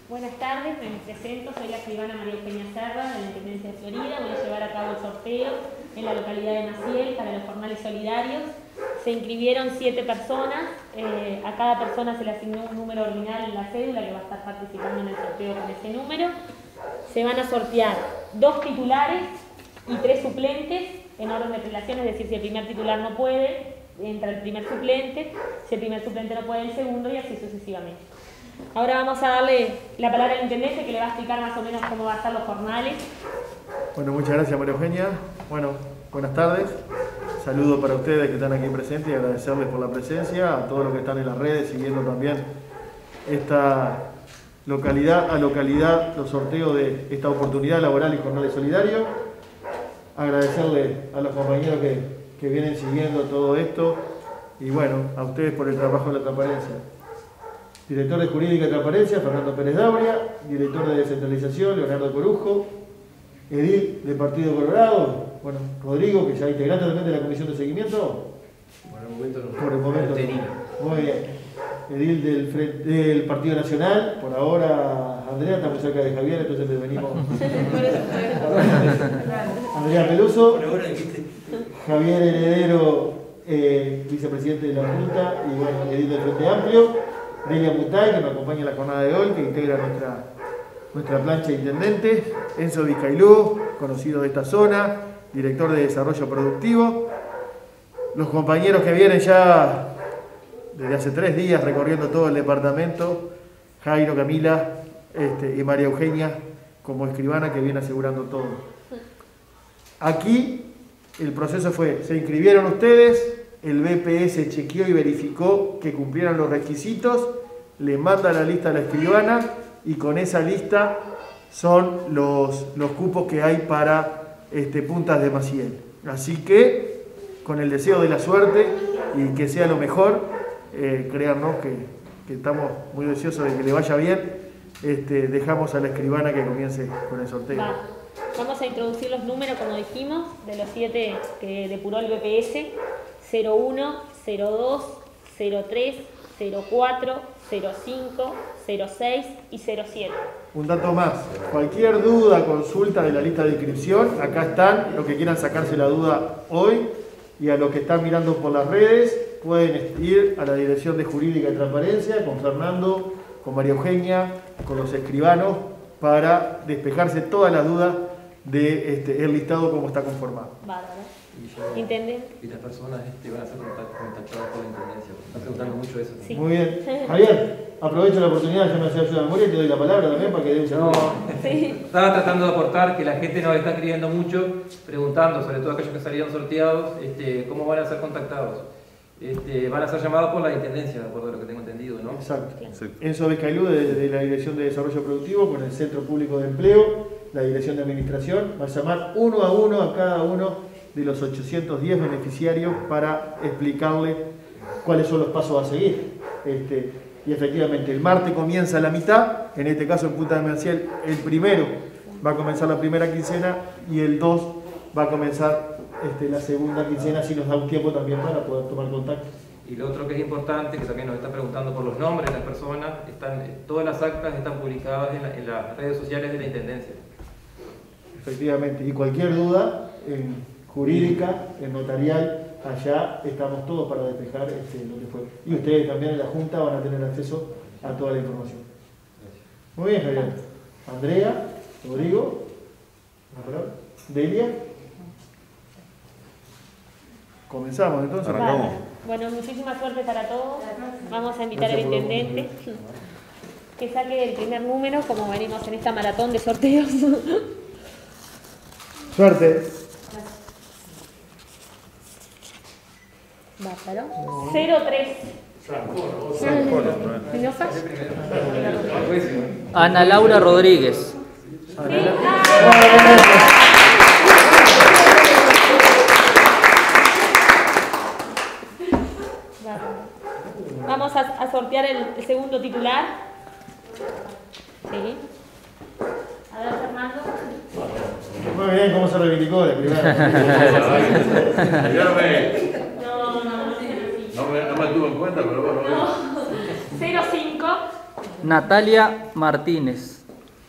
Buenas tardes, me presento, soy la escribana María Eugenia Serra de la Intendencia de Florida. Voy a llevar a cabo el sorteo en la localidad de Maciel para los jornales solidarios. Se inscribieron 7 personas, a cada persona se le asignó un número ordinal en la cédula que va a estar participando en el sorteo con ese número. Se van a sortear 2 titulares y 3 suplentes en orden de prelación, es decir, si el primer titular no puede, entra el primer suplente, si el primer suplente no puede, el segundo y así sucesivamente. Ahora vamos a darle la palabra al intendente que le va a explicar más o menos cómo van a estar los jornales. Bueno, muchas gracias María Eugenia. Bueno, buenas tardes. Saludos para ustedes que están aquí presentes y agradecerles por la presencia, a todos los que están en las redes siguiendo también esta localidad a localidad los sorteos de esta oportunidad laboral y jornales solidarios. Agradecerle a los compañeros que vienen siguiendo todo esto y bueno, a ustedes por el trabajo de la transparencia. Director de Jurídica y Transparencia, Fernando Pérez Dauria. Director de Descentralización, Leonardo Corujo. Edil del Partido Colorado, bueno, Rodrigo, que ya integrante también de la Comisión de Seguimiento. Por el momento no. Por el momento no. Muy bien. Edil del Partido Nacional, por ahora Andrea, estamos cerca de Javier, entonces le venimos. Andrea Peluso. Javier Heredero, vicepresidente de la Junta, y bueno, Edil del Frente Amplio. Delia Mutay, que me acompaña en la jornada de hoy, que integra nuestra plancha de intendentes. Enzo Vizcailú, conocido de esta zona, director de Desarrollo Productivo. Los compañeros que vienen ya desde hace 3 días recorriendo todo el departamento, Jairo, Camila y María Eugenia como escribana que viene asegurando todo. Aquí el proceso fue, se inscribieron ustedes, el BPS chequeó y verificó que cumplieran los requisitos, le manda la lista a la escribana y con esa lista son los cupos que hay para Puntas de Maciel. Así que, con el deseo de la suerte y que sea lo mejor, créannos que estamos muy deseosos de que le vaya bien, dejamos a la escribana que comience con el sorteo. Vamos a introducir los números, como dijimos, de los 7 que depuró el BPS: 01, 02, 03, 04, 05, 06 y 07. Un dato más, cualquier duda, consulta de la lista de inscripción, acá están, los que quieran sacarse la duda hoy, y a los que están mirando por las redes, pueden ir a la Dirección de Jurídica y Transparencia, con Fernando, con María Eugenia, con los escribanos, para despejarse todas las dudas del listado como está conformado. Bárbaro. ¿Intendente? Y las personas van a ser contactadas por la Intendencia. Están preguntando mucho eso. Sí. Muy bien. Javier, aprovecho la oportunidad, ya me hacía ayuda de memoria y te doy la palabra también para que dé un saludo. Sí. Estaba tratando de aportar que la gente nos está escribiendo mucho, preguntando, sobre todo aquellos que salieron sorteados, cómo van a ser contactados. Van a ser llamados por la Intendencia, de acuerdo a lo que tengo entendido, ¿no? Exacto. Sí. Enzo Vizcailú de la Dirección de Desarrollo Productivo con el Centro Público de Empleo, la Dirección de Administración, va a llamar uno a uno a cada uno de los 810 beneficiarios para explicarle cuáles son los pasos a seguir. Y efectivamente, el martes comienza la mitad, en este caso en Punta de Maciel, el primero va a comenzar la primera quincena y el 2 va a comenzar la segunda quincena, si nos da un tiempo también para poder tomar contacto. Y lo otro que es importante, que también nos están preguntando por los nombres de las personas, todas las actas están publicadas en las redes sociales de la Intendencia. Efectivamente, y cualquier duda en jurídica, en notarial, allá estamos todos para despejar lo que fue. Y ustedes también en la Junta van a tener acceso a toda la información. Muy bien, Javier. Andrea, Rodrigo, Delia. Comenzamos entonces. Arrancamos. Bueno, muchísima suerte para todos. Vamos a invitar al intendente que saque el primer número, como venimos en esta maratón de sorteos. Suerte. Bárbaro. 03. ¿No falla? Ana Laura Rodríguez. Vamos a sortear el segundo titular. Sí. A ver, Fernando. Muy bien, ¿cómo se reivindicó la primera? No me tuvo en cuenta, pero bueno. 05, Natalia Martínez.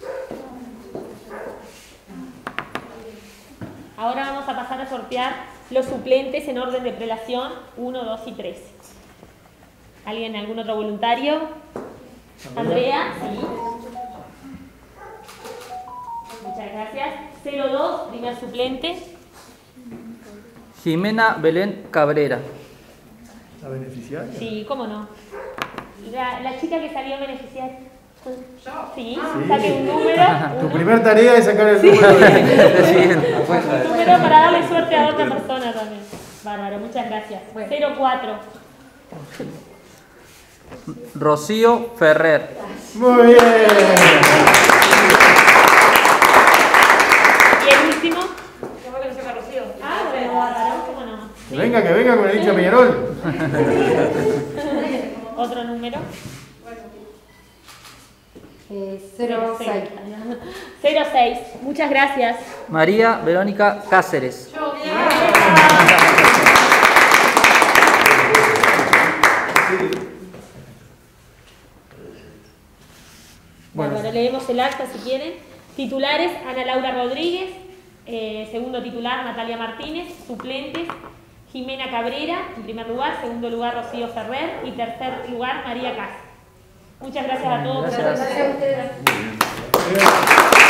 Ahora vamos a pasar a sortear los suplentes en orden de prelación 1, 2 y 3. ¿Alguien, algún otro voluntario? Andrea, sí. Muchas gracias. 02, primer suplente. Jimena Belén Cabrera. ¿La beneficiaria? Sí, cómo no. La chica que salió beneficiaria. Sí, Sí. saque un número. Tu primer tarea es sacar el número de... Un número para darle suerte a otra persona también. Bárbaro, muchas gracias. 04. Rocío Ferrer. Muy bien. ¿Y el último? ¿Cómo que no se me Rocío? Ah, bueno, bárbaro, cómo no. Que venga con el hincha Peñarol. Otro número. 06. 06. Muchas gracias. María Verónica Cáceres. Bueno, leemos el acta si quieren. Titulares: Ana Laura Rodríguez. Segundo titular: Natalia Martínez. Suplentes: Jimena Cabrera, en primer lugar. Segundo lugar: Rocío Ferrer. Y tercer lugar: María Cas. Muchas gracias a todos. Gracias. Gracias a ustedes. Bien.